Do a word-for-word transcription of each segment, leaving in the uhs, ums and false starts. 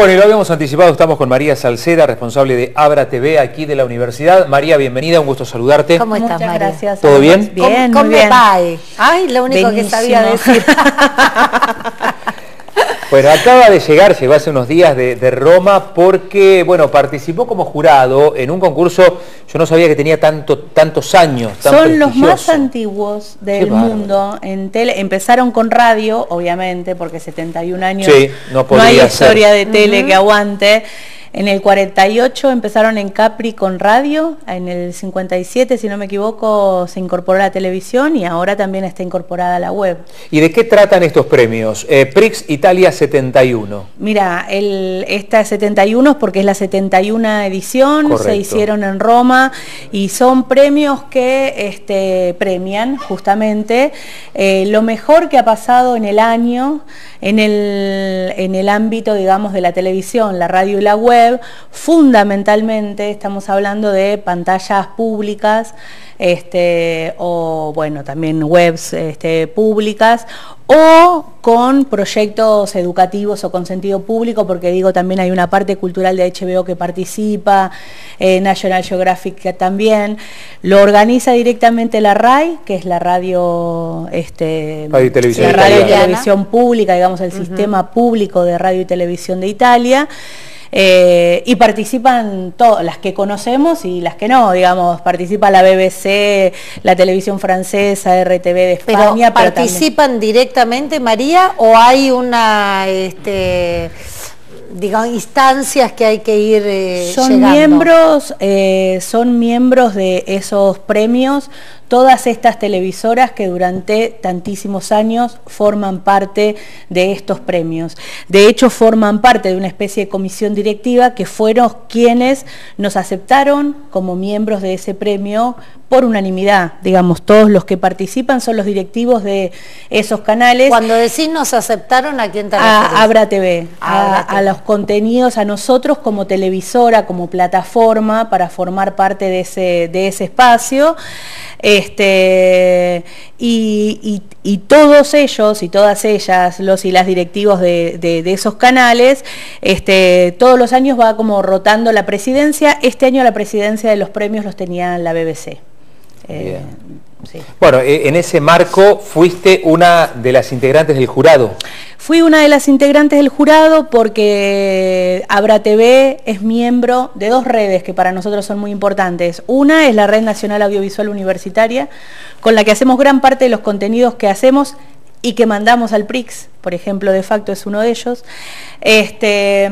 Bueno, y lo habíamos anticipado, estamos con María Salceda, responsable de Abra T V aquí de la universidad. María, bienvenida, un gusto saludarte. ¿Cómo estás, Muchas María? gracias. ¿Todo bien? Bien, ¿Cómo muy bien. va? Ay, lo único Benísimo. que sabía decir. Bueno, acaba de llegar, llegó hace unos días de, de Roma porque, bueno, participó como jurado en un concurso, yo no sabía que tenía tanto, tantos años, tan Son los prestigioso. más antiguos del Qué bárbaro. mundo en tele. Empezaron con radio, obviamente, porque setenta y un años Sí, no podía hay ser. historia de tele Uh-huh. que aguante. En el cuarenta y ocho empezaron en Capri con radio, en el cincuenta y siete, si no me equivoco, se incorporó a la televisión y ahora también está incorporada a la web. ¿Y de qué tratan estos premios? Eh, Prix Italia setenta y uno. Mira, el, esta setenta y uno es porque es la setenta y una edición, Correcto. se hicieron en Roma y son premios que este, premian justamente eh, lo mejor que ha pasado en el año en el, en el ámbito, digamos, de la televisión, la radio y la web. Fundamentalmente estamos hablando de pantallas públicas, este, o bueno, también webs este, públicas, o con proyectos educativos o con sentido público, porque digo, también hay una parte cultural de H B O que participa, eh, National Geographic que también. Lo organiza directamente la RAI, que es la radio, este, Radio y Televisión la radio y Italiana. televisión pública, digamos, el uh-huh. sistema público de radio y televisión de Italia. Eh, y participan todas, las que conocemos y las que no, digamos, participa la B B C, la televisión francesa, R T V de España. Pero, ¿participan pero directamente, María, o hay una, este, digamos, instancias que hay que ir eh, son llegando? miembros, eh, son miembros de esos premios, todas estas televisoras que durante tantísimos años forman parte de estos premios. De hecho, forman parte de una especie de comisión directiva que fueron quienes nos aceptaron como miembros de ese premio por unanimidad. Digamos, todos los que participan son los directivos de esos canales. Cuando decís nos aceptaron, ¿a quién te a refieres? Abra T V, a, a, a los contenidos, a nosotros como televisora, como plataforma para formar parte de ese, de ese espacio. Este, y, y, y todos ellos y todas ellas, los y las directivos de, de, de esos canales, este, todos los años va como rotando la presidencia. Este año la presidencia de los premios los tenía la B B C. Eh, sí. Bueno, en ese marco fuiste una de las integrantes del jurado. Fui una de las integrantes del jurado porque Abra T V es miembro de dos redes que para nosotros son muy importantes. Una es la Red Nacional Audiovisual Universitaria, con la que hacemos gran parte de los contenidos que hacemos y que mandamos al Prix, por ejemplo, De Facto es uno de ellos. Este,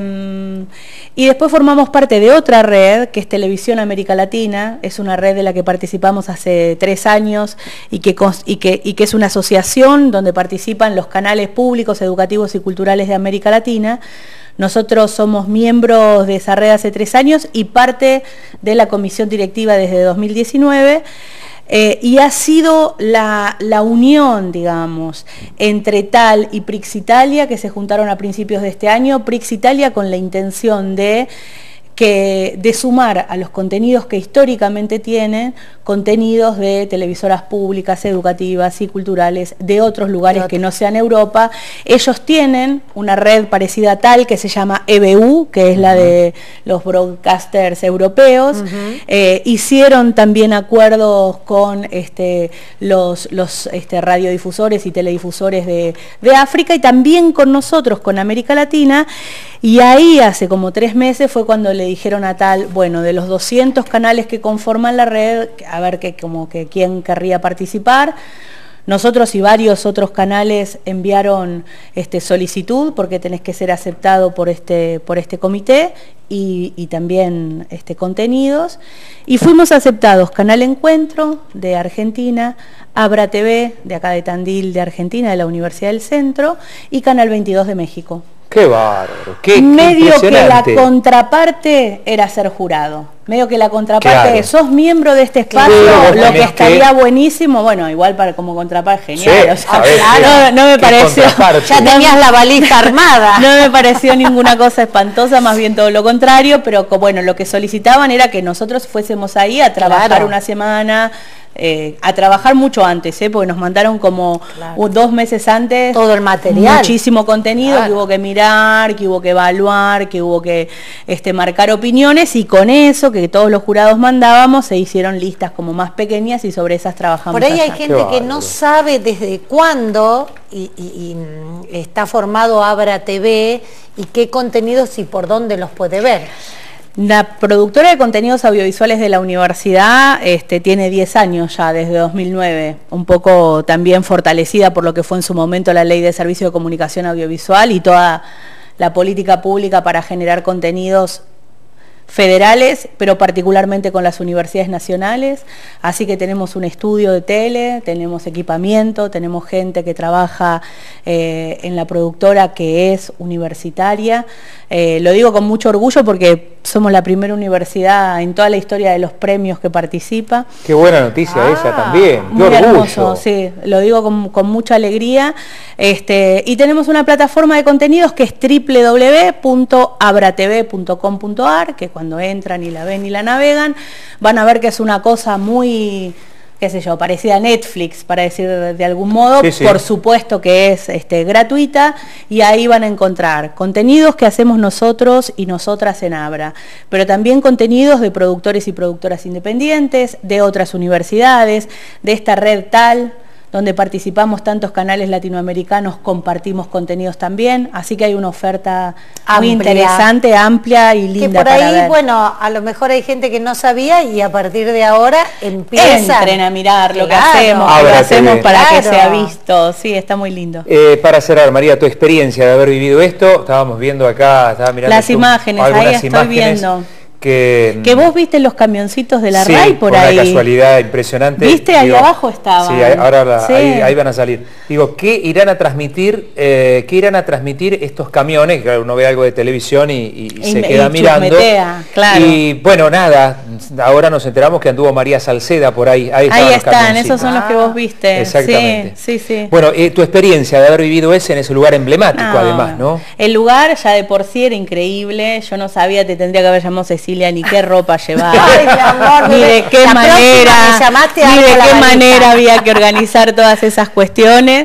y después formamos parte de otra red, que es Televisión América Latina, es una red de la que participamos hace tres años y que, y que, y que es una asociación donde participan los canales públicos, educativos y culturales de América Latina. Nosotros somos miembros de esa red hace tres años y parte de la comisión directiva desde dos mil diecinueve. Eh, y ha sido la, la unión, digamos, entre Tal y Prix Italia, que se juntaron a principios de este año, Prix Italia con la intención de, que, de sumar a los contenidos que históricamente tienen, contenidos de televisoras públicas, educativas y culturales de otros lugares que no sean Europa. Ellos tienen una red parecida a Tal que se llama E B U, que es uh-huh. la de los broadcasters europeos. Uh-huh. eh, hicieron también acuerdos con este, los, los este, radiodifusores y teledifusores de, de África y también con nosotros, con América Latina. Y ahí hace como tres meses fue cuando le dijeron a Tal, bueno, de los doscientos canales que conforman la red, a ver que, como que quién querría participar. Nosotros y varios otros canales enviaron este, solicitud porque tenés que ser aceptado por este, por este comité y, y también este, contenidos. Y fuimos aceptados Canal Encuentro de Argentina, Abra T V de acá de Tandil de Argentina, de la Universidad del Centro, y Canal veintidós de México. ¡Qué bárbaro! ¡Qué, qué Medio que la impresionante! contraparte era ser jurado. medio que la contraparte Claro. de sos miembro de este espacio, Claro, lo que tenés estaría que- buenísimo, bueno, igual para como contraparte genial, Sí, o sea, a ver, no, no me qué pareció, contraparte. Ya tenías la valija armada. no me pareció ninguna cosa espantosa, más bien todo lo contrario, pero co- bueno, lo que solicitaban era que nosotros fuésemos ahí a trabajar Claro. una semana, eh, a trabajar mucho antes, ¿eh? Porque nos mandaron como Claro. u- dos meses antes Todo el material. muchísimo contenido, Claro. que hubo que mirar, que hubo que evaluar, que hubo que este, marcar opiniones, y con eso que todos los jurados mandábamos se hicieron listas como más pequeñas y sobre esas trabajamos. Por ahí hay allá. gente Qué que no bárbaro. sabe desde cuándo y, y- y, mm, está formado Abra T V y qué contenidos y por dónde los puede ver. La productora de contenidos audiovisuales de la universidad este, tiene diez años ya, desde dos mil nueve, un poco también fortalecida por lo que fue en su momento la Ley de Servicio de Comunicación Audiovisual y toda la política pública para generar contenidos federales, pero particularmente con las universidades nacionales, así que tenemos un estudio de tele, tenemos equipamiento, tenemos gente que trabaja eh, en la productora que es universitaria. Eh, lo digo con mucho orgullo porque somos la primera universidad en toda la historia de los premios que participa. Qué buena noticia Ah, esa también. Qué Muy orgullo. hermoso, sí, lo digo con, con mucha alegría. Este, y tenemos una plataforma de contenidos que es doble u doble u doble u punto abra t v punto com punto a r, que cuando entran y la ven y la navegan, van a ver que es una cosa muy, qué sé yo, parecida a Netflix, para decir de, de algún modo. Sí, sí. Por supuesto que es este, gratuita, y ahí van a encontrar contenidos que hacemos nosotros y nosotras en Abra, pero también contenidos de productores y productoras independientes, de otras universidades, de esta red tal, donde participamos tantos canales latinoamericanos, compartimos contenidos también, así que hay una oferta muy Amplia. interesante, amplia y Que linda por ahí, para ver. bueno, a lo mejor hay gente que no sabía y a partir de ahora empieza. Entren a mirar lo que Claro. hacemos, lo Abra que hacemos T V. para que Claro. sea visto, sí, está muy lindo. Eh, para cerrar, María, tu experiencia de haber vivido esto, estábamos viendo acá, estaba mirando Las tú- imágenes, ahí algunas estoy imágenes viendo. que, Que vos viste los camioncitos de la sí, RAI por una ahí. casualidad impresionante. ¿Viste? Ahí abajo estaban. Sí, ahí- ahora la- Sí. Ahí, ahí van a salir. Digo, ¿qué irán a transmitir? Eh, ¿Qué irán a transmitir estos camiones? Claro, uno ve algo de televisión y, y- y Y se me- queda y mirando. chusmetea, claro. Y bueno, nada, ahora nos enteramos que anduvo María Salceda por ahí. Ahí, estaban Ahí los están, camioncitos. esos son los que vos viste. Exactamente. Sí, sí, sí. Bueno, eh, tu experiencia de haber vivido ese en ese lugar emblemático, No, además, ¿no? El lugar ya de por sí era increíble. Yo no sabía, te tendría que haber llamado Cecilia, ni qué ropa llevar, Ay, mi amor, ni bebé, de qué la próxima manera, me llamaste, ni abro de la qué valija. manera había que organizar todas esas cuestiones.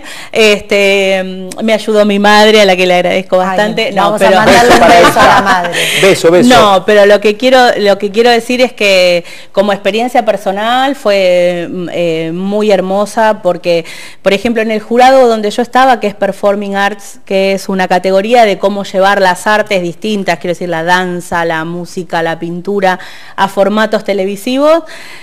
Este, me ayudó mi madre, a la que le agradezco Ay, bastante. no, vamos pero a mandarle un para beso ella. a la madre. Beso, beso. No, pero lo que quiero, lo que quiero decir es que como experiencia personal fue mm, eh, muy hermosa, porque, por ejemplo, en el jurado donde yo estaba, que es Performing Arts, que es una categoría de cómo llevar las artes distintas, quiero decir, la danza, la música, la pintura, a formatos televisivos,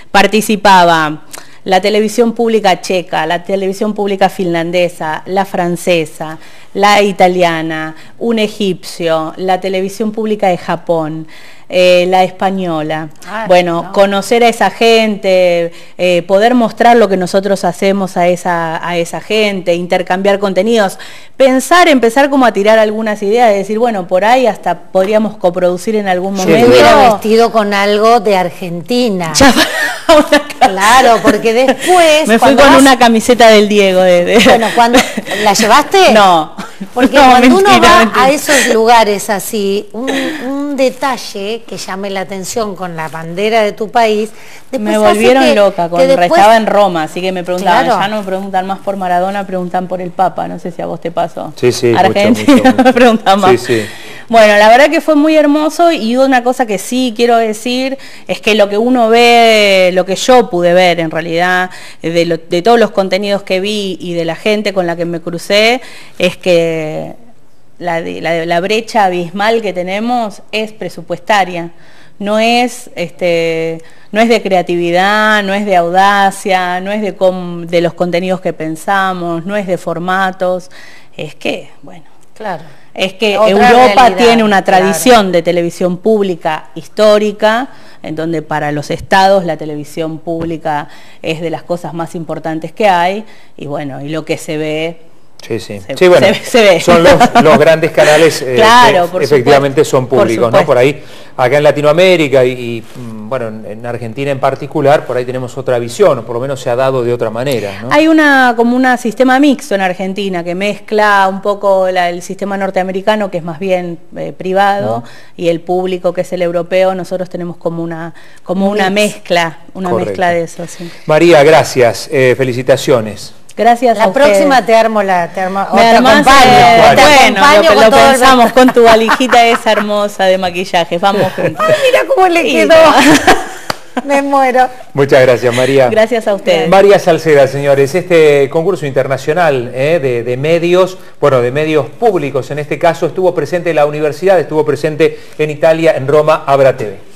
participaba la televisión pública checa, la televisión pública finlandesa, la francesa, la italiana, un egipcio, la televisión pública de Japón, eh, la española. Ah, bueno, no. conocer a esa gente, eh, poder mostrar lo que nosotros hacemos a esa, a esa gente, intercambiar contenidos, pensar, empezar como a tirar algunas ideas, de decir, bueno, por ahí hasta podríamos coproducir en algún Sí. momento. Hubiera vestido con algo de Argentina. Ya para una Claro, porque después... Me fui cuando con vas- una camiseta del Diego. De, de- Bueno, cuando... ¿La llevaste? No. Porque No, cuando uno mentira, va mentira. a esos lugares así, un, un detalle que llame la atención con la bandera de tu país, después Me hace volvieron que- loca, con, que después- estaba en Roma, así que me preguntaban, Claro. ya no me preguntan más por Maradona, preguntan por el Papa, no sé si a vos te pasó. Sí, sí, mucho, Argentina mucho, mucho. me preguntan más. Sí, sí. Bueno, la verdad que fue muy hermoso, y una cosa que sí quiero decir es que lo que uno ve, lo que yo pude ver en realidad, de, lo- de todos los contenidos que vi y de la gente con la que me crucé, es que la, de- la, la brecha abismal que tenemos es presupuestaria. No es, este, no es de creatividad, no es de audacia, no es de, com- de los contenidos que pensamos, no es de formatos, es que, bueno, Claro. es que Otra Europa realidad, tiene una claro. tradición de televisión pública histórica, en donde para los estados la televisión pública es de las cosas más importantes que hay, y bueno, y lo que se ve Sí, sí. Se, sí, bueno, se, se ve. Son los, los grandes canales eh, claro, que por efectivamente supuesto, son públicos, por ¿no? Por ahí, acá en Latinoamérica y, y bueno, en Argentina en particular, por ahí tenemos otra visión, o por lo menos se ha dado de otra manera, ¿no? Hay una como un sistema mixto en Argentina que mezcla un poco la, el sistema norteamericano, que es más bien eh, privado, no. y el público, que es el europeo. Nosotros tenemos como una como una mezcla, una Correcto. mezcla de eso. Sí. María, gracias, eh, felicitaciones. Gracias la a próxima ustedes. te armo la te armo, Me o te armás, acompaño, eh, o te bueno, acompaño lo, con lo todo pensamos el... con tu valijita esa hermosa de maquillaje. Vamos juntos. Ay, mira cómo le quedó. Me muero. Muchas gracias, María. Gracias a ustedes. María Salceda, señores, este concurso internacional eh, de, de medios, bueno, de medios públicos en este caso, estuvo presente en la universidad, estuvo presente en Italia, en Roma, Abra T V.